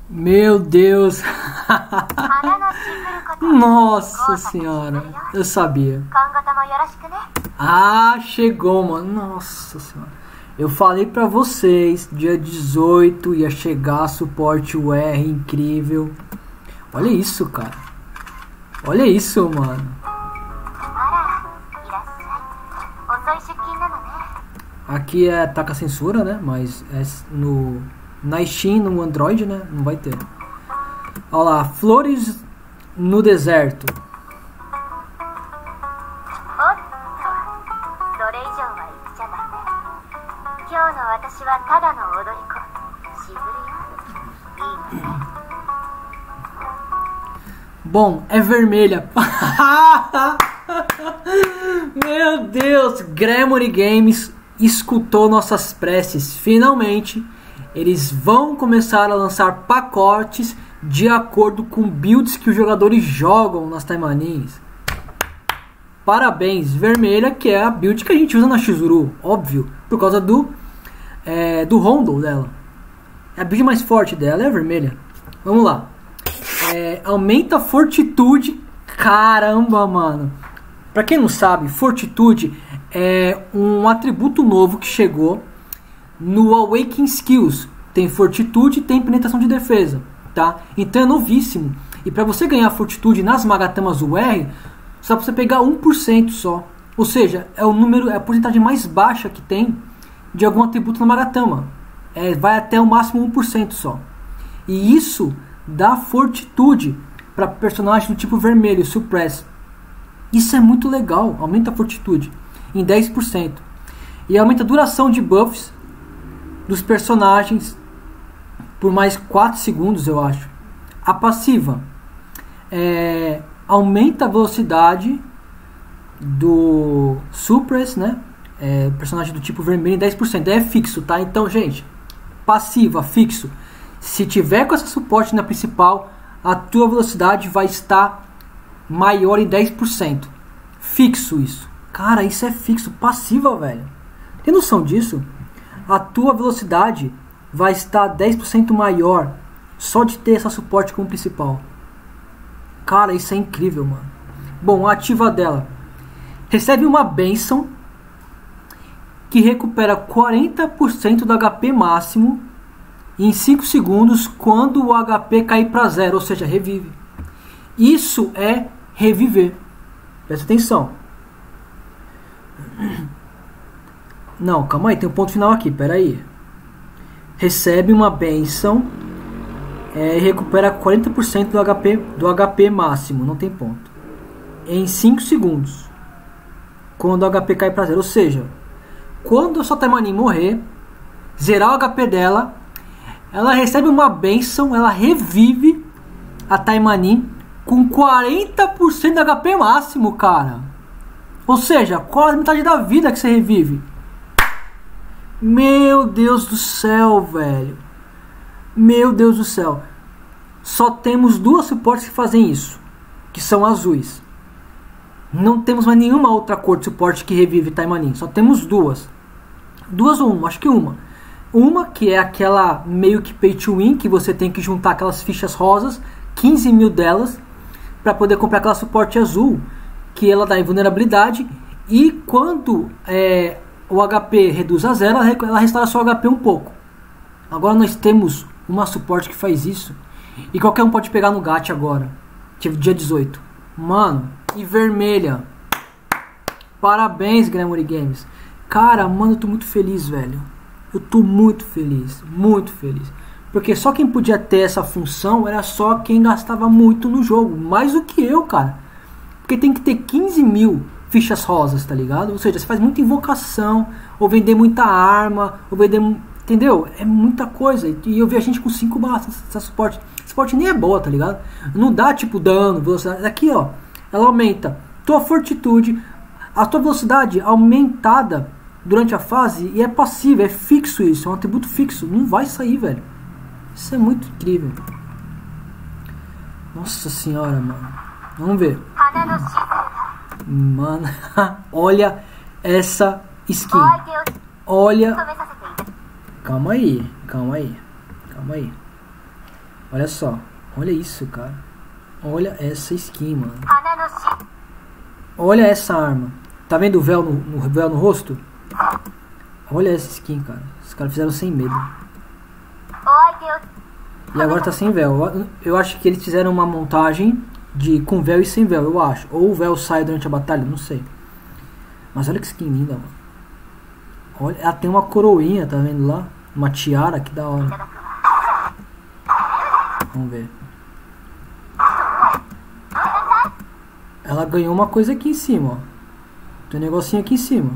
Meu Deus. Nossa senhora. Eu sabia. Ah, chegou, mano. Nossa senhora. Eu falei pra vocês, dia 18 ia chegar suporte UR incrível. Olha isso, cara. Olha isso, mano. Aqui tá com a censura, né? Mas é na Steam, no Android, né? Não vai ter. Olha lá, flores no deserto. Bom, é vermelha. Meu Deus, Gremory Games escutou nossas preces. Finalmente, eles vão começar a lançar pacotes de acordo com builds que os jogadores jogam nas Taimanins. Parabéns, vermelha, que é a build que a gente usa na Chizuru, óbvio, por causa do Rondo dela. A build mais forte dela é a vermelha. Vamos lá. Aumenta a fortitude. Caramba, mano. Pra quem não sabe, fortitude é um atributo novo que chegou no Awakening Skills. Tem fortitude e tem penetração de defesa, tá? Então é novíssimo. E pra você ganhar fortitude nas Magatamas UR, só pra você pegar 1% só. Ou seja, é a porcentagem mais baixa que tem de algum atributo na Magatama. Vai até o máximo 1% só. E isso dá fortitude para personagens do tipo vermelho, Suppress. Isso é muito legal, aumenta a fortitude em 10%. E aumenta a duração de buffs dos personagens por mais 4 segundos, eu acho. A passiva aumenta a velocidade do Suppress, né? Personagem do tipo vermelho em 10%. É fixo, tá? Então, gente, passiva, fixo. Se tiver com essa suporte na principal, a tua velocidade vai estar maior em 10%. Fixo isso. Cara, isso é fixo. Passiva, velho. Tem noção disso? A tua velocidade vai estar 10% maior só de ter essa suporte como principal. Cara, isso é incrível, mano. Bom, a ativa dela. Recebe uma bênção que recupera 40% do HP máximo em 5 segundos quando o HP cair para 0, ou seja, revive. Isso é reviver. Presta atenção. Não, calma aí, tem um ponto final aqui, pera aí. Recebe uma bênção e recupera 40% do HP máximo, não tem ponto. Em 5 segundos. Quando o HP cai para 0, ou seja, quando a sua Taimanin morrer, zerar o HP dela, ela recebe uma bênção, ela revive a Taimanin com 40% do HP máximo, cara. Ou seja, quase metade da vida que você revive. Meu Deus do céu, velho. Meu Deus do céu. Só temos 2 suportes que fazem isso, que são azuis. Não temos mais nenhuma outra cor de suporte que revive Taimanin. Só temos 2. 2 ou 1, acho que uma. Uma que é aquela meio que pay to win, que você tem que juntar aquelas fichas rosas, 15 mil delas, para poder comprar aquela suporte azul, que ela dá invulnerabilidade, e quando o HP reduz a 0, ela restaura seu HP um pouco. Agora nós temos uma suporte que faz isso, e qualquer um pode pegar no GAT agora, dia 18. Mano, e vermelha. Parabéns, Gremory Games. Cara, mano, eu tô muito feliz, velho. Eu tô muito feliz, muito feliz. Porque só quem podia ter essa função era só quem gastava muito no jogo. Mais do que eu, cara. Porque tem que ter 15 mil fichas rosas, tá ligado? Ou seja, você faz muita invocação, ou vender muita arma, ou vender... Entendeu? É muita coisa. E eu vi a gente com 5 barras essa suporte. Suporte nem é boa, tá ligado? Não dá tipo dano, velocidade. Aqui, ó. Ela aumenta tua fortitude, a tua velocidade aumentada durante a fase, e é passivo, é fixo isso, é um atributo fixo, não vai sair, velho. Isso é muito incrível. Nossa senhora, mano. Vamos ver. Mano, olha essa skin. Olha. Calma aí, calma aí, calma aí. Olha só. Olha isso, cara. Olha essa skin, mano. Olha essa arma. Tá vendo o véu véu no rosto? Olha essa skin, cara. Os caras fizeram sem medo. E agora tá sem véu. Eu acho que eles fizeram uma montagem com véu e sem véu, eu acho. Ou o véu sai durante a batalha, não sei. Mas olha que skin linda, mano. Olha, ela tem uma coroinha, tá vendo lá? Uma tiara, que da hora. Vamos ver. Ela ganhou uma coisa aqui em cima, ó. Tem um negocinho aqui em cima.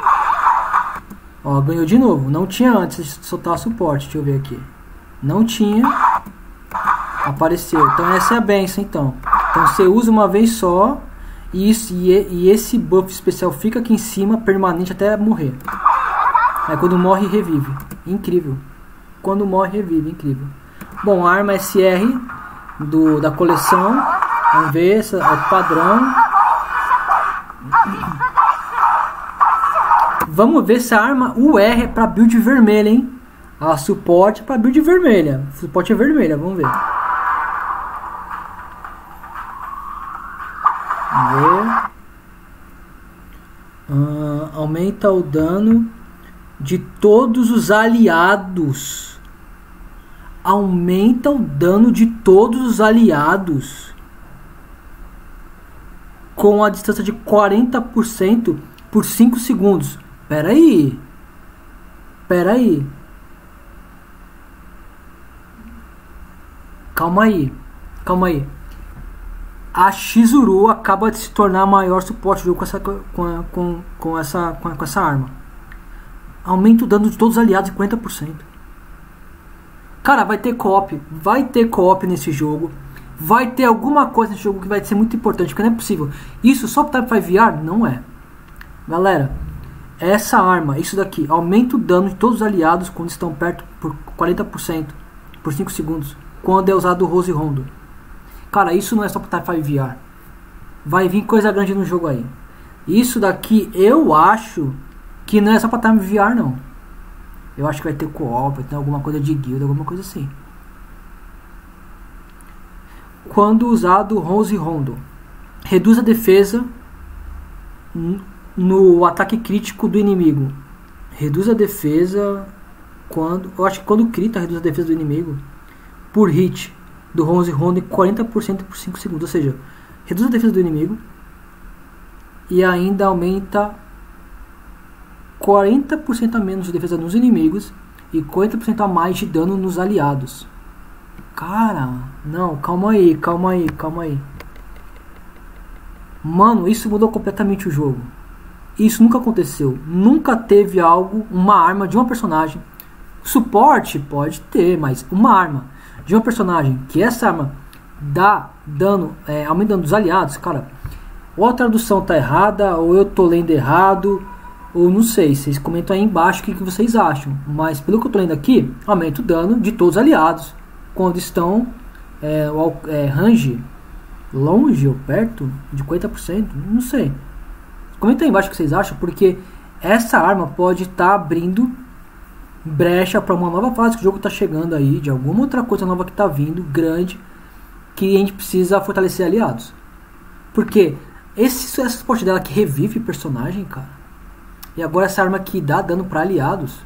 Ó, ganhou de novo. Não tinha antes de soltar suporte. Deixa eu ver aqui. Não tinha. Apareceu. Então essa é a benção, então. Então você usa uma vez só. E esse buff especial fica aqui em cima, permanente até morrer. Aí quando morre, revive. Incrível. Quando morre, revive. Incrível. Bom, a arma SR da coleção. Vamos ver, essa é o padrão. Vamos ver se a arma UR é pra build vermelha, hein? A suporte é pra build vermelha. Suporte é vermelha, vamos ver. Vamos ver. Aumenta o dano de todos os aliados. Aumenta o dano de todos os aliados. Com a distância de 40% por 5 segundos. Pera aí. Pera aí. Calma aí. Calma aí. A Chizuru acaba de se tornar maior suporte do jogo com essa arma. Aumenta o dano de todos os aliados em 50%. Cara, vai ter co-op. Vai ter co-op nesse jogo. Vai ter alguma coisa nesse jogo que vai ser muito importante, porque não é possível. Isso só para VR? Não é. Galera, essa arma, isso daqui, aumenta o dano de todos os aliados quando estão perto por 40%, por 5 segundos, quando é usado o Rose Rondo. Cara, isso não é só para VR. Vai vir coisa grande no jogo aí. Isso daqui, eu acho que não é só para VR, não. Eu acho que vai ter co-op, vai ter alguma coisa de guild, alguma coisa assim. Quando usado Rose Rondo, reduz a defesa no ataque crítico do inimigo. Reduz a defesa quando... Eu acho que quando crita, reduz a defesa do inimigo por hit do Rose Rondo em 40% por 5 segundos. Ou seja, reduz a defesa do inimigo e ainda aumenta 40% a menos de defesa nos inimigos e 40% a mais de dano nos aliados. Cara, não, calma aí, calma aí, calma aí. Mano, isso mudou completamente o jogo. Isso nunca aconteceu. Nunca teve algo, uma arma de uma personagem. Suporte pode ter, mas uma arma de uma personagem que essa arma dá dano, aumenta dano dos aliados, cara. Ou a tradução tá errada, ou eu tô lendo errado, ou não sei. Vocês comentam aí embaixo o que vocês acham. Mas pelo que eu tô lendo aqui, aumenta o dano de todos os aliados quando estão range longe ou perto de 50%, não sei. Comenta aí embaixo o que vocês acham, porque essa arma pode estar abrindo brecha para uma nova fase que o jogo está chegando aí, de alguma outra coisa nova que está vindo, grande, que a gente precisa fortalecer aliados. Porque essa suporte dela que revive personagem, cara, e agora essa arma que dá dano para aliados.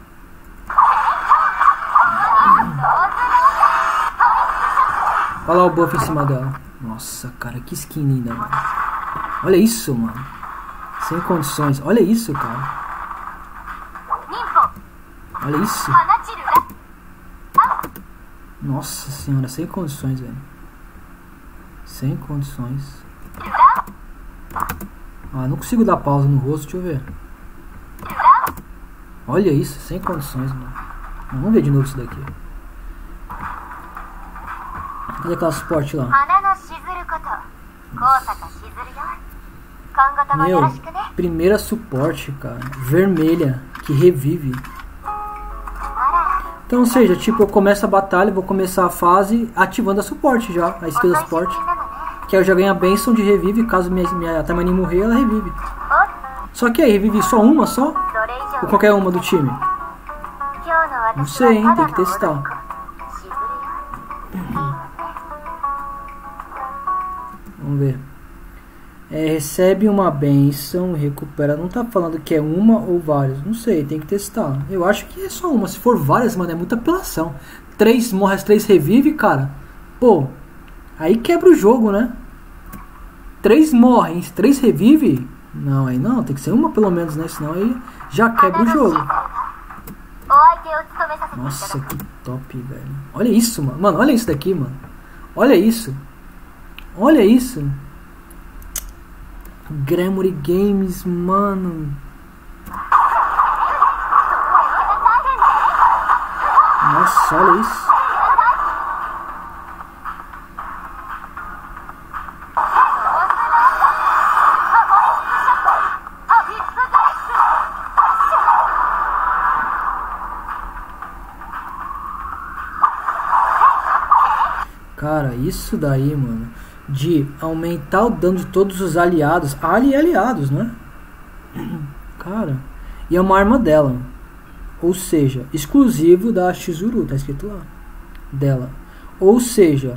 Olha lá o buff em cima dela. Nossa, cara, que skin linda, mano. Olha isso, mano. Sem condições. Olha isso, cara. Olha isso. Nossa senhora, sem condições, velho. Sem condições. Ah, não consigo dar pausa no rosto, deixa eu ver. Olha isso, sem condições, mano. Vamos ver de novo isso daqui. Cadê aquela suporte lá? Meu, primeira suporte, cara. Vermelha, que revive. Então, ou seja, tipo, eu começo a batalha, vou começar a fase ativando a suporte já, a skill da suporte. Que aí eu já ganho a benção de revive, caso minha Tamani morrer, ela revive. Só que aí, revive só uma só? Ou qualquer uma do time? Não sei, hein, tem que testar. Vamos ver. Recebe uma benção, recupera. Não tá falando que é uma ou várias. Não sei, tem que testar. Eu acho que é só uma. Se for várias, mano, é muita apelação. 3 morre, as 3 revive, cara. Pô, aí quebra o jogo, né? 3 morrem, 3 revive? Não, aí não, tem que ser uma pelo menos, né? Senão aí já quebra o jogo. Nossa, que top, velho. Olha isso, mano. Mano, olha isso daqui, mano. Olha isso. Olha isso. Gremory Games, mano. Nossa, olha isso. Cara, isso daí, mano, de aumentar o dano de todos os aliados, aliados, né? Cara, e é uma arma dela, ou seja, exclusivo da Chizuru, tá escrito lá, dela. Ou seja,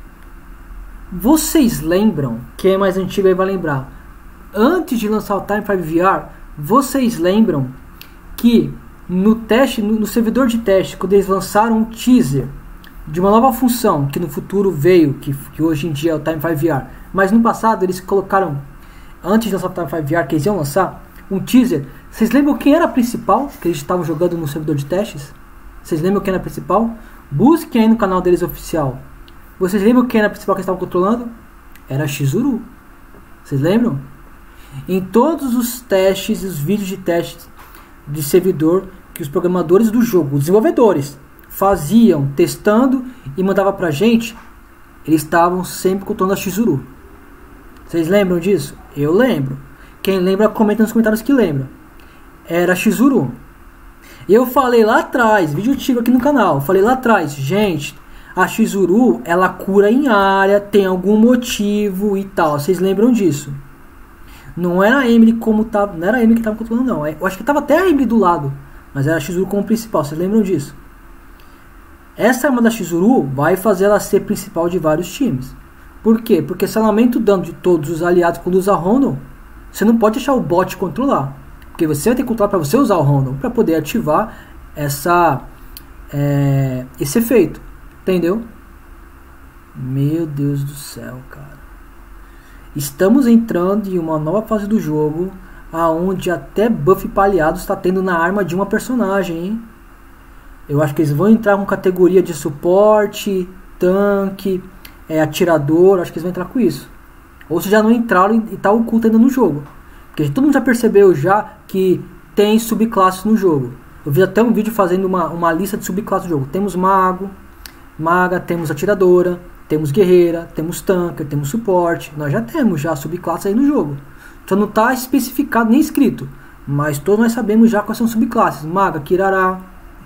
vocês lembram, quem é mais antigo aí vai lembrar, antes de lançar o Time 5 VR, vocês lembram que no teste, no servidor de teste, quando eles lançaram um teaser de uma nova função que no futuro veio, que hoje em dia é o Time 5 VR, mas no passado eles colocaram, antes de lançar o Time 5 VR, que eles iam lançar um teaser. Vocês lembram quem era a principal que eles estavam jogando no servidor de testes? Vocês lembram quem era a principal? Busquem aí no canal deles oficial. Vocês lembram quem era a principal que eles estavam controlando? Era a Chizuru. Vocês lembram? Em todos os testes, os vídeos de testes de servidor que os programadores do jogo, os desenvolvedores, faziam, testando e mandava pra gente, eles estavam sempre controlando a Chizuru. Vocês lembram disso? Eu lembro. Quem lembra, comenta nos comentários que lembra. Era a Chizuru. Eu falei lá atrás, vídeo antigo aqui no canal, falei lá atrás, gente, a Chizuru, ela cura em área, tem algum motivo e tal. Vocês lembram disso? Não era a Emily como tava, não era a Emily que estava controlando, não. Eu acho que tava até a Emily do lado, mas era a Chizuru como principal. Vocês lembram disso? Essa arma da Chizuru vai fazer ela ser principal de vários times. Por quê? Porque se ela aumenta o dano de todos os aliados quando usa Rondon, você não pode deixar o bot controlar. Porque você vai ter que controlar para você usar o Rondon, para poder ativar esse efeito. Entendeu? Meu Deus do céu, cara. Estamos entrando em uma nova fase do jogo, aonde até buff para aliados está tendo na arma de uma personagem, hein? Eu acho que eles vão entrar com categoria de suporte, tanque, atirador. Acho que eles vão entrar com isso. Ou se já não entraram e está oculto ainda no jogo. Porque todo mundo já percebeu já que tem subclasses no jogo. Eu vi até um vídeo fazendo uma lista de subclasses do jogo. Temos maga, temos atiradora, temos guerreira, temos tanque, temos suporte. Nós já temos já subclasses aí no jogo. Só não está especificado nem escrito. Mas todos nós sabemos já quais são subclasses. Maga, Kirara.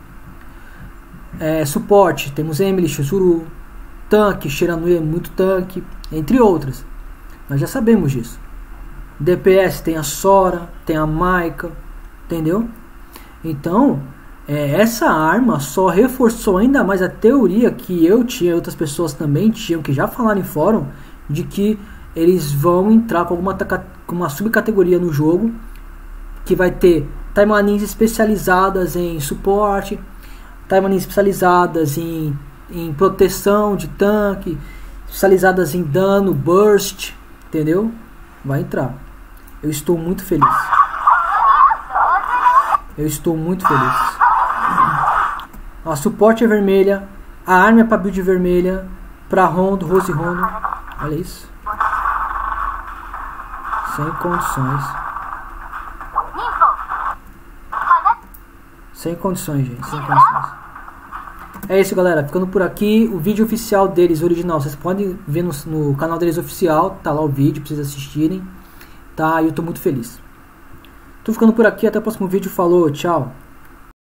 Suporte, temos Emily, Chizuru, tanque, Shiranui é muito tanque, entre outras. Nós já sabemos disso. DPS tem a Sora, tem a Maika, entendeu? Então, essa arma só reforçou ainda mais a teoria que eu tinha e outras pessoas também tinham, que já falaram em fórum, de que eles vão entrar com uma subcategoria no jogo, que vai ter timelines especializadas em suporte, timelines especializadas em proteção de tanque, especializadas em dano, burst, entendeu? Vai entrar. Eu estou muito feliz. Eu estou muito feliz. A suporte é vermelha, a arma é para build vermelha, para Rondo, Rose Rondo. Olha isso. Sem condições. Sem condições, gente. Sem condições. É isso, galera. Ficando por aqui. O vídeo oficial deles, original, vocês podem ver no canal deles oficial. Tá lá o vídeo pra vocês assistirem. Tá? E eu tô muito feliz. Tô ficando por aqui. Até o próximo vídeo. Falou. Tchau.